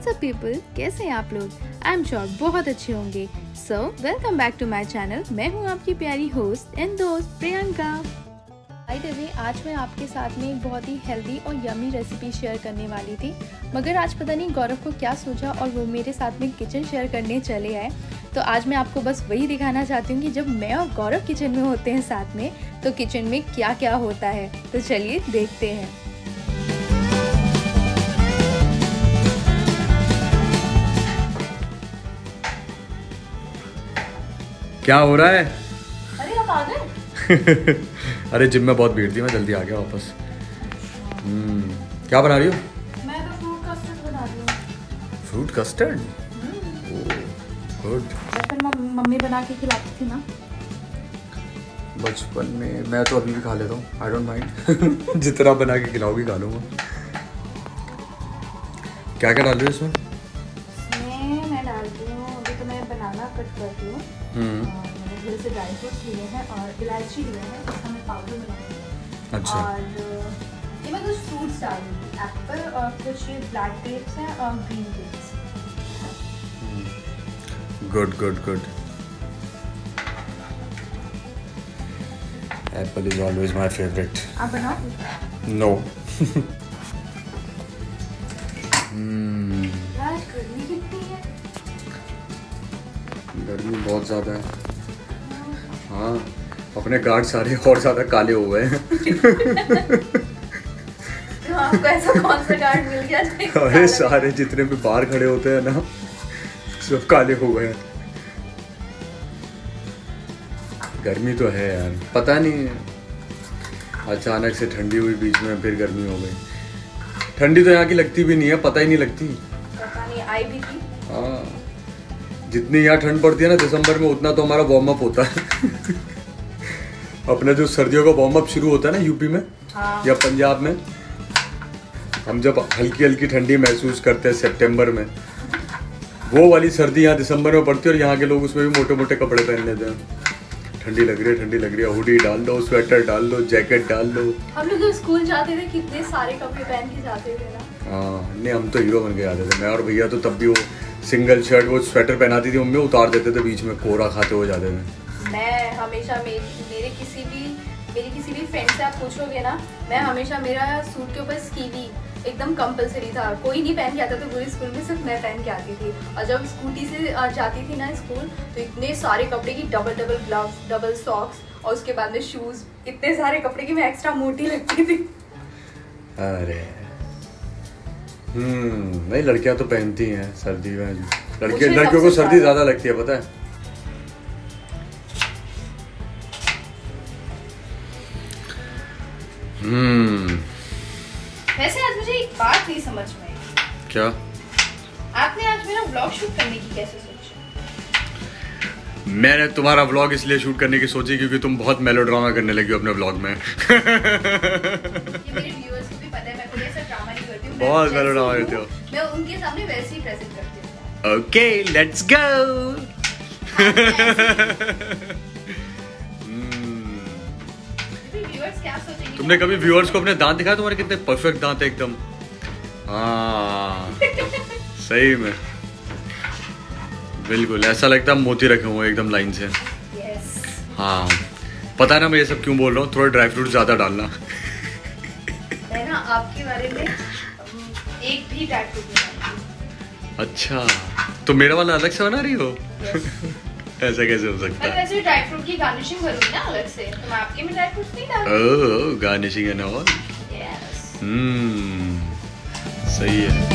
WhatsApp people, कैसे हैं आप लोग? आई एम श्योर बहुत अच्छे होंगे। So welcome back to my channel. मैं हूँ आपकी प्यारी होस्ट एंड दोस्त प्रियंका। बाय द वे, आज मैं आपके साथ में एक बहुत ही हेल्दी और यमी रेसिपी शेयर करने वाली थी, मगर आज पता नहीं गौरव को क्या सोचा और वो मेरे साथ में किचन शेयर करने चले आए। तो आज मैं आपको बस वही दिखाना चाहती हूँ कि जब मैं और गौरव किचन में होते हैं साथ में, तो किचन में क्या क्या होता है। तो चलिए देखते हैं। क्या हो रहा है? अरे आप आ गए? अरे जिम में बहुत भीड़ थी, मैं जल्दी आ गया वापस। क्या बना रही हो? मैं तो फ्रूट कस्टर्ड बना रही हूँ। Fruit custard? गुड। फिर मम्मी बना के खिलाती थी ना बचपन में। मैं तो अभी भी खा लेता हूँ, आई डोंट माइंड। जितना बना के खिलाओगी खा लूँगा। क्या क्या डाल रही हो इसमें? मैं डाल रही हूँ, अभी तो मैं बनाना कट करती हूँ। मैंने घर से ड्राई फ्रूट्स लिए हैं और इलायची लिए हैं, इसका मैं पाउडर बनाऊंगी। अच्छा। और ये मैं कुछ फ्रूट्स डाल दूँगी, एप्पल और कुछ ब्लैक ग्रेप्स हैं और green grapes. Good good good. Apple is always my favourite. आप बनाओ? नो। यार गर्मी कितनी है। गर्मी बहुत ज़्यादा है। हाँ, अपने गार्ड सारे और ज़्यादा काले हो गए हैं। तो आपको ऐसा कौन सा गार्ड मिल गया? अरे सारे जितने भी बाहर खड़े होते हैं ना, सब काले हो गए हैं। गर्मी तो है यार, पता नहीं अचानक से ठंडी हुई, बीच में फिर गर्मी हो गई। ठंडी तो यहाँ की लगती भी नहीं है, पता ही नहीं लगती। पता नहीं आई भी थी। हाँ, जितनी यहाँ ठंड पड़ती है ना दिसंबर में, उतना तो हमारा वार्म अप होता है। अपना जो सर्दियों का वार्म अप शुरू होता है ना यूपी में, हाँ। या पंजाब में, हम जब हल्की हल्की ठंडी महसूस करते हैं सितंबर में, वो वाली सर्दी यहाँ दिसंबर में पड़ती है। और यहाँ के लोग उसमें भी मोटे मोटे कपड़े पहन लेते हैं। ठंडी लग रही है, हुडी डाल लो, स्वेटर डाल लो, जैकेट डाल लो। हम लोग जब स्कूल जाते थे कितने सारे कपड़े पहन के जाते थे ना। हाँ, नहीं हम तो हीरो बन के जाते थे। मैं और भैया तो तब भी वो सिंगल शर्ट, वो स्वेटर पहनाती थी मम्मी, उतार देते थे बीच में, कोहरा खाते हुए जाते थे। मैं हमेशा मेरे किसी भी फ्रेंड से आप पूछोगे ना, मैं हमेशा, मेरा सूट के ऊपर स्कीवी एकदम कंपलसरी था। कोई नहीं पहन के आता था पूरे स्कूल में, सिर्फ मैं पहन के आती थी। और जब स्कूटी से जाती थी ना स्कूल, तो इतने सारे कपड़े की डबल ग्लव्स, डबल सॉक्स, और उसके बाद में शूज, इतने सारे कपड़े की मैं एक्स्ट्रा मोटी लगती थी। अरे नहीं, लड़कियां तो पहनती हैं सर्दी में। लड़कियों को सर्दी ज्यादा लगती है, पता है। वैसे आज मुझे एक बात नहीं समझ में आई। क्या? आपने आज मेरा व्लॉग शूट करने की कैसे सोची? मैंने तुम्हारा व्लॉग इसलिए शूट करने की सोची क्योंकि तुम बहुत मेलोड्रामा करने लगी हो अपने व्लॉग में। ये मेरे व्यूअर्स को भी पता है, मैं कोई ऐसा ड्रामा नहीं करती हूँ। बहुत मेलोड्रामा करते हो। मैं उनके सामने वैसे ही प्रेजेंट करती हूँ। Okay, let's go. क्या सोचेंगे? तुमने कभी व्यूअर्स को अपने दांत दिखाया? तुम्हारे कितने परफेक्ट दांत है एकदम। हाँ, सही में बिल्कुल ऐसा लगता है मोती रखे हुए एकदम लाइन से। yes. हाँ, पता है ना मैं ये सब क्यों बोल रहा हूँ? थोड़ा ड्राई फ्रूट ज्यादा डालना। मैं ना आपके बारे में एक भी ड्राई फ्रूट नहीं डालती। अच्छा, तो मेरा वाला अलग से बना रही हो? yes. ऐसा कैसे हो सकता है? मैं वैसे ड्राई फ्रूट की गार्निशिंग करूंगी ना अलग से, तो मैं आपके में ड्राई फ्रूट्स नहीं डालूंगी। Oh, garnishing and all. Yes. सही है।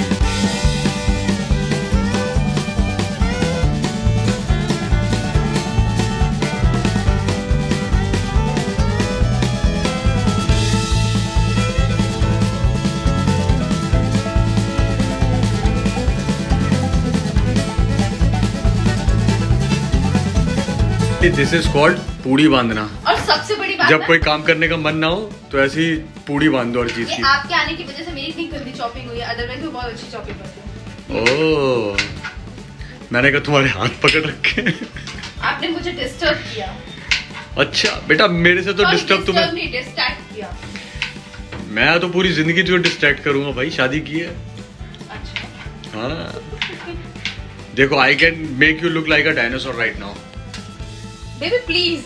दिस इज कॉल्ड पूड़ी बांधना। और सबसे बड़ी बात, जब कोई काम करने का मन ना हो तो ऐसी पूड़ी बांध दो हर चीज की। आपके आने की वजह से मेरी इतनी गंदी चॉपिंग हुई है, अदरवाइज मैं बहुत अच्छी चॉपिंग करती हूँ। ओह, मैंने कहा तुम्हारे हाथ पकड़ रखे। आपने मुझे डिस्टर्ब किया। अच्छा बेटा, मेरे से तो डिस्टर्ब तुम्हें नहीं, डिस्ट्रैक्ट किया। मैं तो पूरी जिंदगी जो डिस्ट्रैक्ट करूंगा भाई, शादी की है। अच्छा। हाँ देखो, I can make you look like a dinosaur right now. Baby please.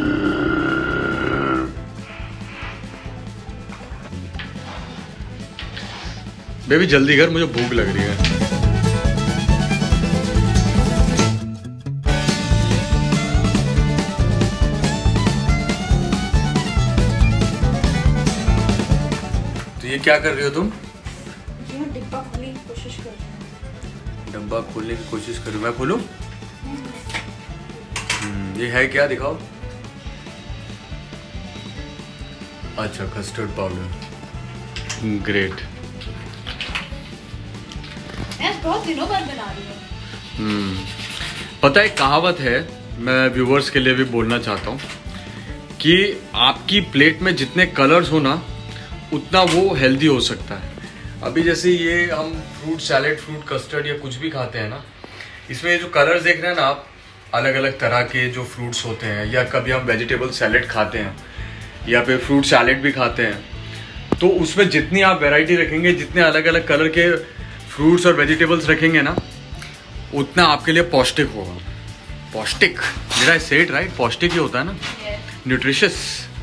Baby जल्दी कर, मुझे भूख लग रही है। तो ये क्या कर रही हो तुम? डिब्बा खोलने की कोशिश कर रही हूँ। डब्बा खोलने की कोशिश करूँ? मैं खोलूं? ये है क्या, दिखाओ। अच्छा, कस्टर्ड पाउडर, ग्रेट। मैं बहुत दिनों बाद बना रही हूँ। पता है, कहावत है, मैं व्यूवर्स के लिए भी बोलना चाहता हूँ कि आपकी प्लेट में जितने कलर्स हो ना, उतना वो हेल्दी हो सकता है। अभी जैसे ये हम फ्रूट सैलेड, फ्रूट कस्टर्ड या कुछ भी खाते हैं ना, इसमें जो कलर्स देख रहे हैं ना आप, अलग अलग तरह के जो फ्रूट्स होते हैं, या कभी हम वेजिटेबल सैलेड खाते हैं या फिर फ्रूट सैलेड भी खाते हैं, तो उसमें जितनी आप वैरायटी रखेंगे, जितने अलग अलग कलर के फ्रूट्स और वेजिटेबल्स रखेंगे ना, उतना आपके लिए पौष्टिक होगा। पौष्टिक, डिड आई से इट राइट? पौष्टिक ही होता है ना, न्यूट्रिशियस।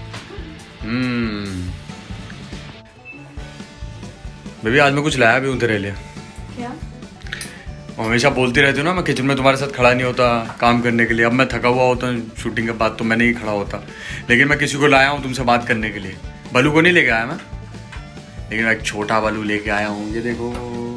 बेबी आज मैं कुछ लाया भी हूँ तेरे लिए। क्या? हमेशा बोलती रहती हूँ ना, मैं किचन में तुम्हारे साथ खड़ा नहीं होता काम करने के लिए। अब मैं थका हुआ होता हूँ शूटिंग के बाद, तो मैं नहीं खड़ा होता, लेकिन मैं किसी को लाया हूँ तुमसे बात करने के लिए। बलू को नहीं लेके आया मैं, लेकिन मैं एक छोटा बलू लेके आया हूँ। ये देखो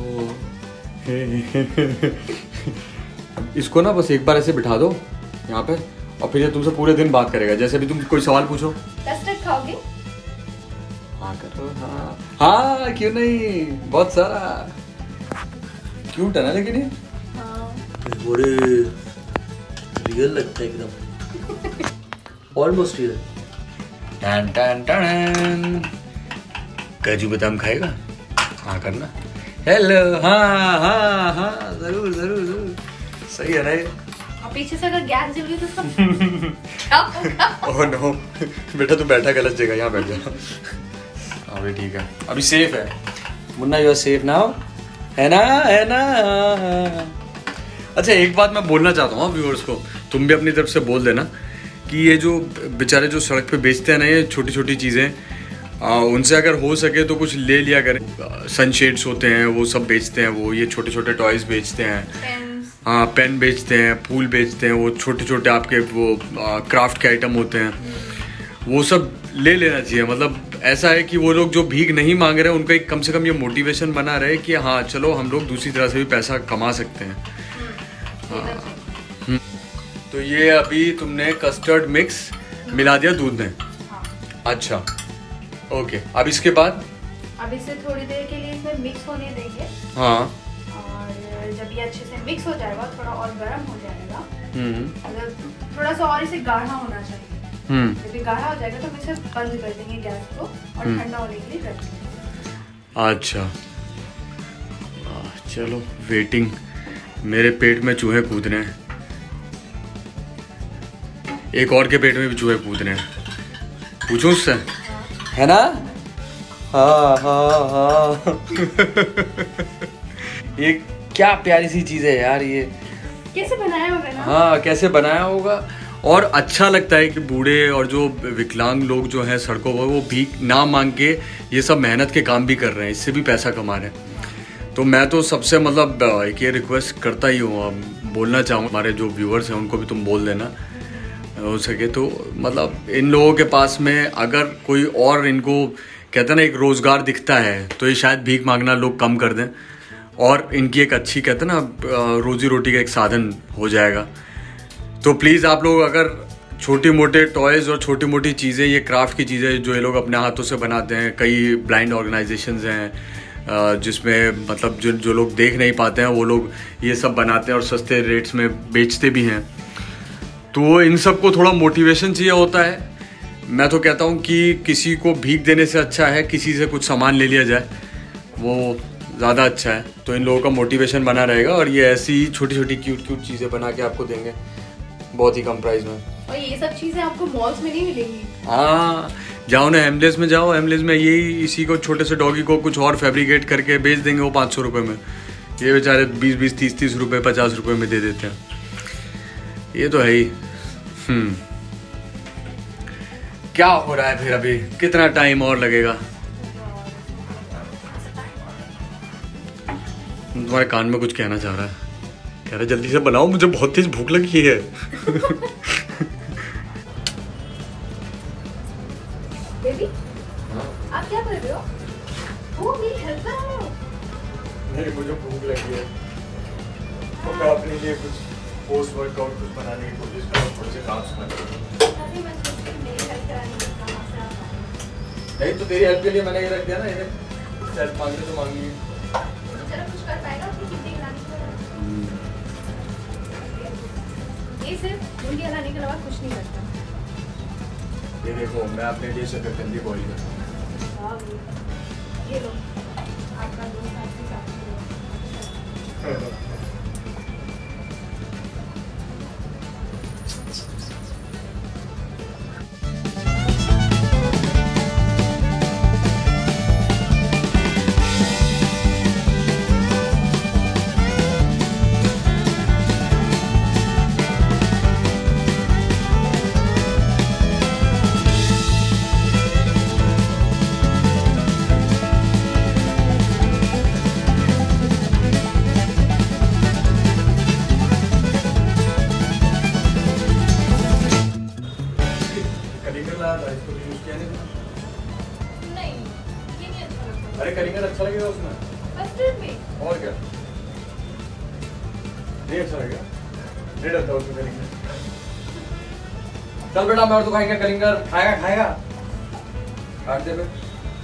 इसको ना बस एक बार ऐसे बिठा दो यहाँ पे, और फिर ये तुमसे पूरे दिन बात करेगा। जैसे भी तुम कोई सवाल पूछो। कस्टर्ड खाओगे? हाँ करो, हाँ हाँ, क्यों नहीं, बहुत सारा। क्यूट है ना लेकिन ये। हाँ। बड़े रियल लगता है एकदम, ऑलमोस्ट रियल। टन टन टन। काजू बादाम खाएगा? हाँ करना। हेलो, हाँ हाँ हाँ, जरूर जरूर जरूर। सही है ना ये? और पीछे से अगर गैस जल गई तो क्या होगा? ओह नो, बेटा तू बैठा गलत जगह, यहाँ बैठ जा। अभी ठीक है, अभी सेफ है Munna, you are safe now, है ना, है ना। अच्छा एक बात मैं बोलना चाहता हूँ व्यूअर्स को, तुम भी अपनी तरफ से बोल देना कि ये जो बेचारे जो सड़क पे बेचते हैं ना ये छोटी छोटी चीज़ें, उनसे अगर हो सके तो कुछ ले लिया करें। सनशेड्स होते हैं वो सब बेचते हैं, वो ये छोटे छोटे टॉयज़ बेचते हैं, हाँ पेन बेचते हैं, फूल बेचते हैं, वो छोटे छोटे आपके वो क्राफ्ट के आइटम होते हैं, वो सब ले लेना चाहिए। मतलब ऐसा है कि वो लोग जो भीख नहीं मांग रहे हैं, उनका एक कम से कम ये मोटिवेशन बना रहे कि हाँ चलो हम लोग दूसरी तरह से भी पैसा कमा सकते हैं। तो ये अभी तुमने कस्टर्ड मिक्स मिला दिया दूध में? अच्छा ओके, अब इसके बाद? अब इसे थोड़ी देर के लिए इसमें मिक्स होने देंगे। हाँ, और जब ये अच्छे से मिक्स हो जाएगा, थोड़ा और गर्म हो जाएगा, मतलब थोड़ा सा और इसे गाढ़ा होना चाहिए। जब ये गाढ़ा हो जाएगा तो हम इसे बंद कर देंगे गैस को और ठंडा होने के लिए रख देंगे। अच्छा चलो, वेटिंग। मेरे पेट में चूहे कूद रहे हैं, एक और के पेट में भी चूहे कूद रहे हैं। पूछूं उससे? है ना? हाँ हाँ हाँ। ये क्या प्यारी सी चीज है यार, ये कैसे बनाया होगा ना? हाँ कैसे बनाया होगा। और अच्छा लगता है कि बूढ़े और जो विकलांग लोग जो हैं सड़कों पर, वो भीख ना मांग के ये सब मेहनत के काम भी कर रहे हैं, इससे भी पैसा कमा रहे हैं। तो मैं तो सबसे मतलब एक ये रिक्वेस्ट करता ही हूँ, बोलना चाहूँ हमारे जो व्यूअर्स हैं उनको भी तुम बोल देना हो सके तो, मतलब इन लोगों के पास में अगर कोई और इनको कहते हैं ना एक रोज़गार दिखता है, तो ये शायद भीख मांगना लोग कम कर दें और इनकी एक अच्छी कहते हैं ना रोजी रोटी का एक साधन हो जाएगा। तो प्लीज़ आप लोग अगर छोटी मोटे टॉयज़ और छोटी मोटी चीज़ें, ये क्राफ्ट की चीज़ें जो ये लोग अपने हाथों से बनाते हैं, कई ब्लाइंड ऑर्गेनाइजेशंस हैं जिसमें मतलब जो लोग देख नहीं पाते हैं वो लोग ये सब बनाते हैं और सस्ते रेट्स में बेचते भी हैं। तो इन सबको थोड़ा मोटिवेशन चाहिए होता है। मैं तो कहता हूँ कि किसी को भीख देने से अच्छा है किसी से कुछ सामान ले लिया जाए, वो ज़्यादा अच्छा है। तो इन लोगों का मोटिवेशन बना रहेगा और ये ऐसी ही छोटी छोटी क्यूट क्यूट चीज़ें बना के आपको देंगे बहुत ही कम प्राइस में। और ये सब चीज़ें आपको मॉल्स में नहीं मिलेंगी। हाँ जाओ ना हेमलेस में, जाओ हेमलेस में यही इसी को छोटे से डॉगी को कुछ और फैब्रिकेट करके बेच देंगे वो 500 रुपये में। ये बेचारे 20-20, 30-30 रुपए, 50 रुपए में दे देते हैं। ये तो है ही। क्या हो रहा है फिर? अभी कितना टाइम और लगेगा? तुम्हारे कान में कुछ कहना चाह रहा है। कह रहा जल्दी से बनाओ, मुझे बहुत तेज भूख लगी है। बेबी, आप क्या कर रहे हो? वो मेरी हेल्प कर रहे हो? नहीं, मुझे भूख लगी है तो मैं अपने लिए कुछ पोस्ट वर्कआउट कुछ बनाने की कोशिश कर रहा हूँ, थोड़े से काम सुना। नहीं तो तेरी हेल्प के लिए मैंने ये रख दिया ना, ये हेल्प मांगने तो मांगी। चलो कुछ कर पाएगा अपनी कितनी हिलाने के बाद? ये सिर्फ मुंडी हिलाने के अलावा कुछ नहीं करता। ये देखो, मैं अपने लिए शकरकंदी बॉईल करता हूँ। ये लो, आपका दोस्त आपके साथ। अरे कलिंगड़ अच्छा लगेगा उसमें, कस्टर्ड में। और क्या नहीं अच्छा लगेगा? नहीं डरता उसमें कलिंगड़। चल बेटा, मैं और तू खाएंगे कलिंगड़। खाएगा खाएगा, काट दे बे।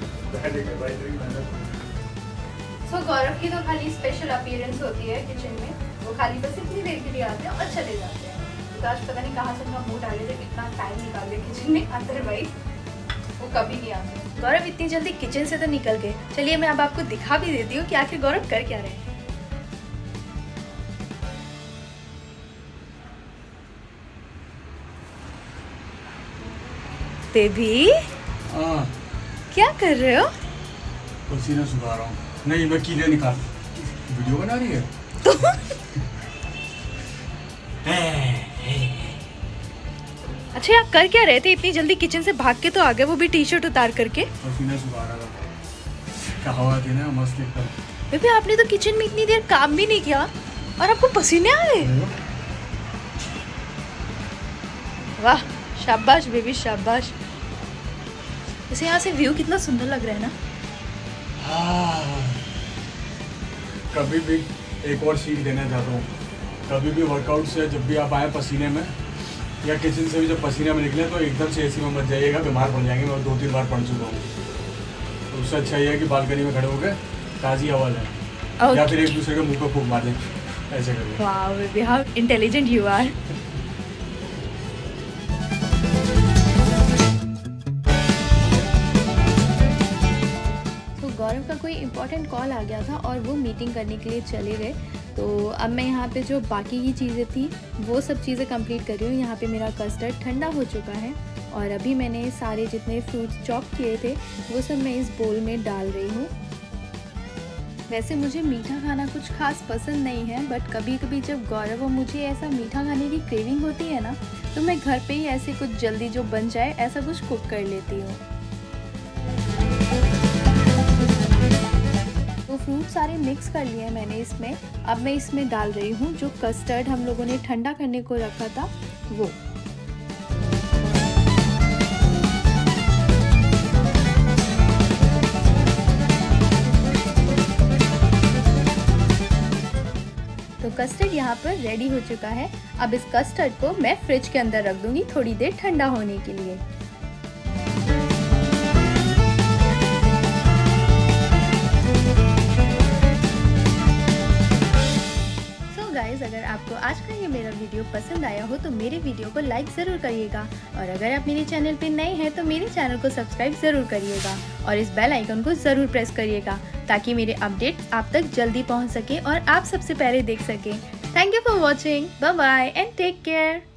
सो गौरव की तो खाली स्पेशल अपीयरेंस होती है किचन में। वो खाली बस इतनी देर के लिए आते हैं और चले जाते हैं। तो आज पता नहीं कहाँ से उनका मूड आ रहे थे, कितना टाइम निकाल दिया किचन में, अदरवाइज वो कभी नहीं आते। गौरव इतनी जल्दी किचन से तो निकल गए। चलिए मैं अब आपको दिखा भी देती हूँ कि आखिर गौरव कर क्या रहे हैं। बेबी, क्या कर रहे हो? पसीना सुखा रहा हूँ। नहीं, मैं कीले निकाल। वीडियो बना रही है तो अच्छा, आप कर क्या रहे थे? इतनी जल्दी किचन से भाग के तो आ गए, वो भी टी शर्ट उतार करके। पसीना सुखा रहा था, क्या हवा थी ना मस्त एकदम। बेबी, आपने तो किचन में इतनी देर काम भी नहीं किया और आपको पसीने आ गए। वाह, शाबाश बेबी, शाबाश। वैसे यहाँ से व्यू कितना सुंदर लग रहा है ना। कभी भी एक और सीख देना चाहता हूँ, कभी भी वर्कआउट से जब भी आप आए पसीने में या किचन से भी जब पसीने में निकले तो एकदम से एसी में मत जाइएगा, बीमार पड़ जाएंगे। मैं 2-3 बार पड़ चुका हूँ। तो उससे अच्छा ये है कि बालकनी में खड़े होकर ताज़ी हवा लें या फिर एक दूसरे के मुंह पे फूंक मार दें, ऐसे करिए। वाह baby, how intelligent you are. Gaurav का कोई इम्पोर्टेंट कॉल आ गया था और वो मीटिंग करने के लिए चले गए। तो अब मैं यहाँ पे जो बाकी की चीज़ें थी वो सब चीज़ें कंप्लीट कर रही हूँ। यहाँ पे मेरा कस्टर्ड ठंडा हो चुका है और अभी मैंने सारे जितने फ्रूट्स चॉप किए थे वो सब मैं इस बोल में डाल रही हूँ। वैसे मुझे मीठा खाना कुछ खास पसंद नहीं है, बट कभी कभी जब गौरव और मुझे ऐसा मीठा खाने की क्रेविंग होती है ना, तो मैं घर पे ही ऐसे कुछ जल्दी जो बन जाए ऐसा कुछ कुक कर लेती हूँ। तो फ्रूट सारे मिक्स कर लिए हैं मैंने इसमें। अब मैं इसमें डाल रही हूँ जो कस्टर्ड हम लोगों ने ठंडा करने को रखा था वो। तो कस्टर्ड यहाँ पर रेडी हो चुका है। अब इस कस्टर्ड को मैं फ्रिज के अंदर रख दूंगी थोड़ी देर ठंडा होने के लिए। अगर आपको आज का ये मेरा वीडियो पसंद आया हो तो मेरे वीडियो को लाइक ज़रूर करिएगा और अगर आप मेरे चैनल पे नए हैं तो मेरे चैनल को सब्सक्राइब ज़रूर करिएगा और इस बेल आइकन को ज़रूर प्रेस करिएगा ताकि मेरे अपडेट्स आप तक जल्दी पहुंच सके और आप सबसे पहले देख सकें। Thank you for watching, bye bye and take care.